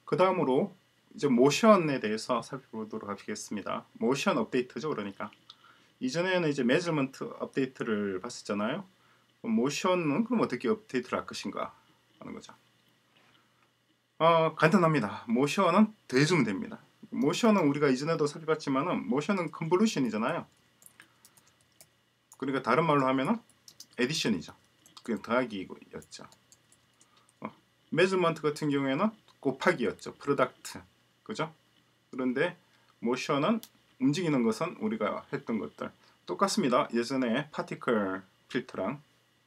그 다음으로 이제 모션에 대해서 살펴보도록 하겠습니다. 모션 업데이트죠. 그러니까 이전에는 이제 메저먼트 업데이트를 봤었잖아요. 모션은 그럼 어떻게 업데이트를 할 것인가 하는 거죠. 간단합니다. 모션은 더해주면 됩니다. 모션은 우리가 이전에도 살펴봤지만은 모션은 컨볼루션이잖아요. 그러니까 다른 말로 하면은 에디션이죠. 그냥 더하기였죠. 메저먼트 같은 경우에는 곱하기였죠. 프로덕트. 그죠? 그런데 모션은 움직이는 것은 우리가 했던 것들 똑같습니다. 예전에 파티클 필터랑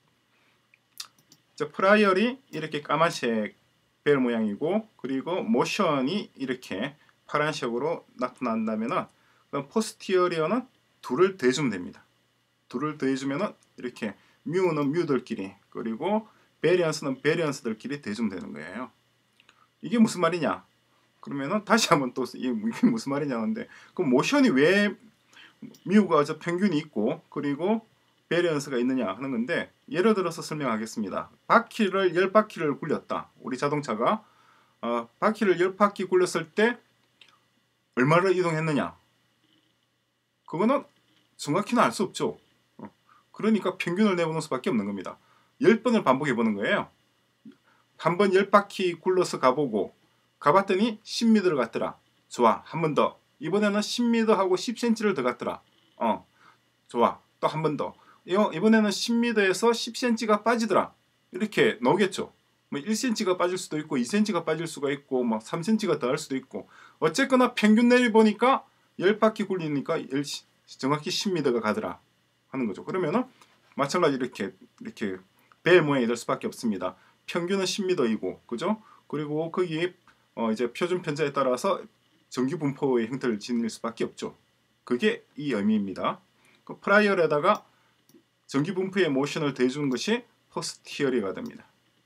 프라이얼이 이렇게 까만색 벨 모양이고 그리고 모션이 이렇게 파란색으로 나타난다면은 그럼 포스티어리어는 둘을 더해주면 됩니다. 둘을 더해주면은 이렇게 뮤는 뮤들끼리 그리고 베리언스는 베리언스들끼리 더해주면 되는 거예요. 이게 무슨 말이냐? 그러면은 다시 한번 또 이게 무슨 말이냐는데 그럼 모션이 왜 뮤가 저 평균이 있고 그리고 베리언스가 있느냐 하는 건데 예를 들어서 설명하겠습니다. 바퀴를 10바퀴를 굴렸다. 우리 자동차가 바퀴를 10바퀴 굴렸을 때 얼마를 이동했느냐? 그거는 정확히는 알 수 없죠. 그러니까 평균을 내보는 수밖에 없는 겁니다. 10번을 반복해 보는 거예요. 한 번 10바퀴 굴러서 가보고 가봤더니 10m를 갔더라. 좋아. 한 번 더. 이번에는 10m하고 10cm를 더 갔더라. 좋아. 또 한 번 더. 이번에는 10m에서 10cm가 빠지더라. 이렇게 나오겠죠. 뭐 1cm가 빠질 수도 있고 2cm가 빠질 수가 있고 막 3cm가 더 할 수도 있고 어쨌거나 평균 내려보니까 10바퀴 굴리니까 정확히 10m가 가더라 하는 거죠. 그러면은 마찬가지로 이렇게 벨 모양이 될 수밖에 없습니다. 평균은 10m이고 그죠? 그리고 거기 이제 표준 편자에 따라서 정규 분포의 형태를 지닐 수밖에 없죠. 그게 이 의미입니다. 그 프라이얼에다가 정규 분포의 모션을 더해주는 것이 포스티어리가 됩니다.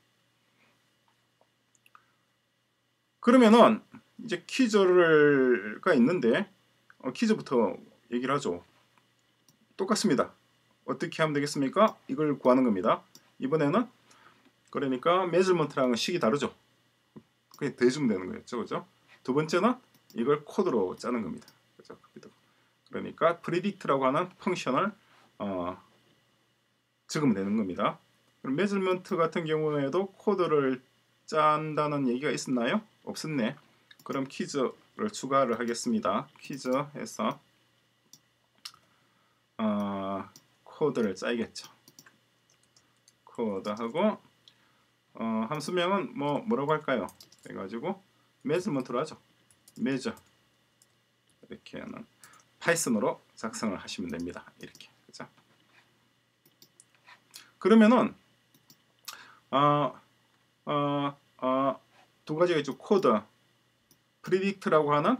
그러면은 이제 퀴즈가 있는데 퀴즈부터 얘기를 하죠. 똑같습니다. 어떻게 하면 되겠습니까? 이걸 구하는 겁니다. 이번에는 그러니까 메저먼트랑은 식이 다르죠. 그냥 더해주면 되는 거였죠. 그죠? 두 번째는 이걸 코드로 짜는 겁니다. 그죠? 그러니까 predict라고 하는 펑션을 적으면 되는 겁니다. 그럼 메저먼트 같은 경우에도 코드를 짠다는 얘기가 있었나요? 없었네. 그럼 퀴즈를 추가를 하겠습니다. 퀴즈에서 코드를 짜야겠죠. 코드하고 함수명은 뭐라고 할까요? 해가지고 메저먼트로 하죠. 메저 이렇게 하는 파이썬으로 작성을 하시면 됩니다. 이렇게 그죠? 그러면은 두 가지가 있죠. 코드 predict라고 하는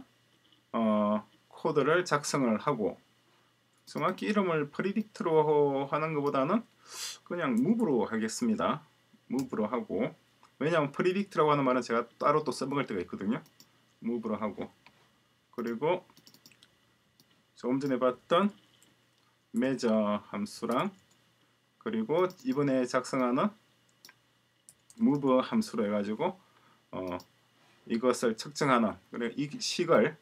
코드를 작성을 하고 정확히 이름을 predict로 하는 것보다는 그냥 move로 하겠습니다. move로 하고 왜냐하면 predict라고 하는 말은 제가 따로 또 써먹을 때가 있거든요. move로 하고 그리고 조금 전에 봤던 measure 함수랑 그리고 이번에 작성하는 move 함수로 해가지고 이것을 측정하는 그리고 이 식을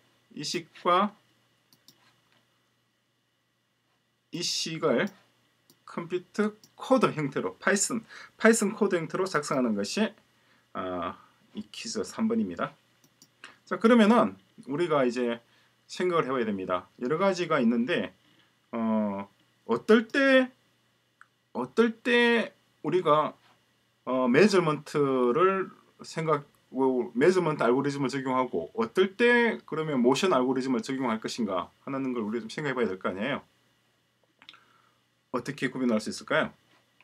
컴퓨터 코드 형태로 파이썬 코드 형태로 작성하는 것이 이 퀴즈 3번입니다. 자 그러면은 우리가 이제 생각을 해봐야 됩니다. 여러 가지가 있는데 어떨 때 우리가 메저먼트를 메저먼트 알고리즘을 적용하고 어떨 때 그러면 모션 알고리즘을 적용할 것인가 하는 걸 우리 좀 생각해 봐야 될 거 아니에요. 어떻게 구분할 수 있을까요?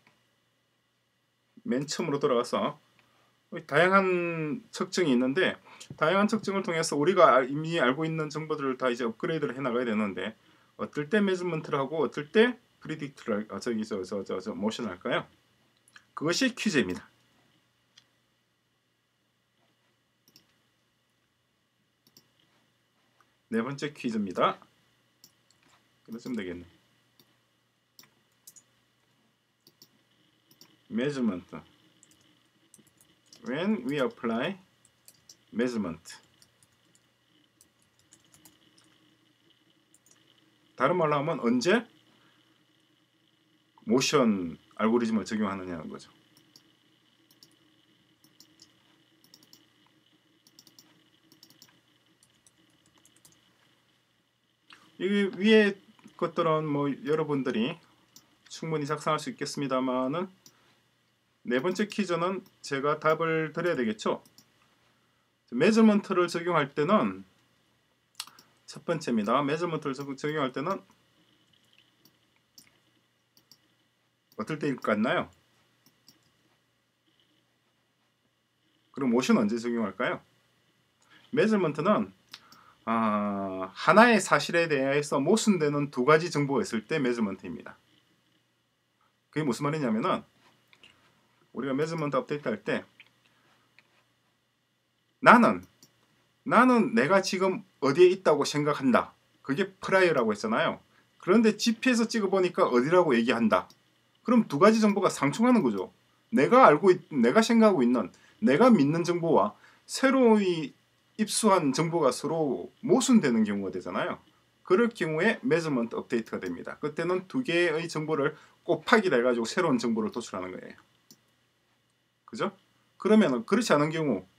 맨 처음으로 돌아가서 다양한 측정이 있는데 다양한 측정을 통해서 우리가 이미 알고 있는 정보들을 다 이제 업그레이드를 해 나가야 되는데 어떨 때 메저먼트를 하고 어떨 때 프리딕트를 모션을 할까요? 그것이 퀴즈입니다. 네 번째 퀴즈입니다. 그러시면 되겠네. measurement when we apply measurement. 다른 말로 하면 언제 모션 알고리즘을 적용하느냐는 거죠. 이 위에 것들은 뭐 여러분들이 충분히 작성할 수 있겠습니다만은 네 번째 퀴즈는 제가 답을 드려야 되겠죠. 메저먼트를 적용할 때는 첫 번째입니다. 메저먼트를 적용할 때는 어떨 때일 것 같나요? 그럼 모션 언제 적용할까요? 메저먼트는 하나의 사실에 대해서 모순되는 두 가지 정보가 있을 때 메저먼트입니다. 그게 무슨 말이냐면은 우리가 메저먼트 업데이트 할 때 나는 내가 지금 어디에 있다고 생각한다. 그게 프라이어라고 했잖아요. 그런데 GP에서 찍어보니까 어디라고 얘기한다. 그럼 두 가지 정보가 상충하는 거죠. 내가 생각하고 있는, 내가 믿는 정보와 새로이 입수한 정보가 서로 모순되는 경우가 되잖아요. 그럴 경우에 메저먼트 업데이트가 됩니다. 그때는 두 개의 정보를 곱하기를 해가지고 새로운 정보를 도출하는 거예요. 그죠? 그러면 그렇지 않은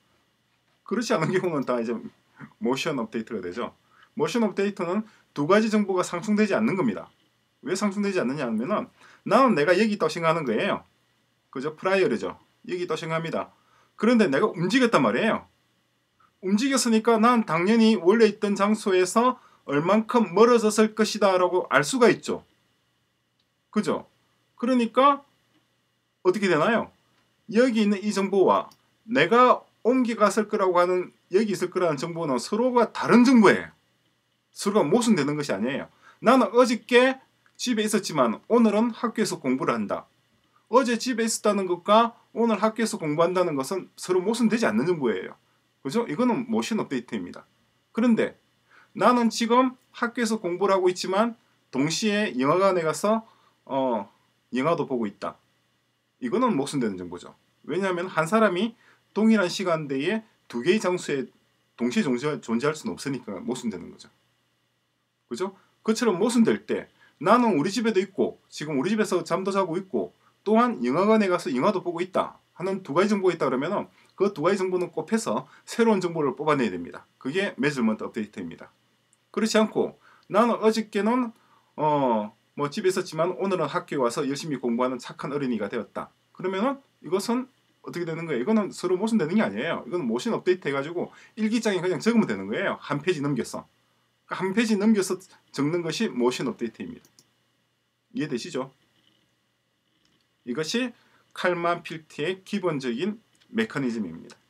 경우는 다 이제 모션 업데이트가 되죠. 모션 업데이트는 두 가지 정보가 상충되지 않는 겁니다. 왜 상충되지 않느냐 하면은 나는 내가 여기 있다고 생각하는 거예요. 그죠? 프라이어죠. 여기 있다고 생각합니다. 그런데 내가 움직였단 말이에요. 움직였으니까 난 당연히 원래 있던 장소에서 얼만큼 멀어졌을 것이다 라고 알 수가 있죠. 그죠? 그러니까 어떻게 되나요? 여기 있는 이 정보와 내가 옮겨갔을 거라고 하는 여기 있을 거라는 정보는 서로가 다른 정보예요. 서로가 모순되는 것이 아니에요. 나는 어저께 집에 있었지만 오늘은 학교에서 공부를 한다. 어제 집에 있었다는 것과 오늘 학교에서 공부한다는 것은 서로 모순되지 않는 정보예요. 그죠? 이거는 모션 업데이트입니다. 그런데 나는 지금 학교에서 공부를 하고 있지만 동시에 영화관에 가서 영화도 보고 있다. 이거는 모순되는 정보죠. 왜냐하면 한 사람이 동일한 시간대에 두 개의 장소에 동시에 존재할 수는 없으니까 모순되는 거죠. 그죠? 그처럼 모순될 때 나는 우리 집에도 있고 지금 우리 집에서 잠도 자고 있고 또한 영화관에 가서 영화도 보고 있다 하는 두 가지 정보가 있다 그러면 그 두 가지 정보는 곱해서 새로운 정보를 뽑아내야 됩니다. 그게 메저먼트 업데이트입니다. 그렇지 않고 나는 어저께는 뭐 집에 있었지만 오늘은 학교에 와서 열심히 공부하는 착한 어린이가 되었다. 그러면은 이것은 어떻게 되는 거예요? 이거는 서로 모순되는 게 아니에요. 이거는 모션 업데이트 해가지고 일기장에 그냥 적으면 되는 거예요. 한 페이지 넘겨서. 한 페이지 넘겨서 적는 것이 모션 업데이트입니다. 이해되시죠? 이것이 칼만 필트의 기본적인 메커니즘입니다.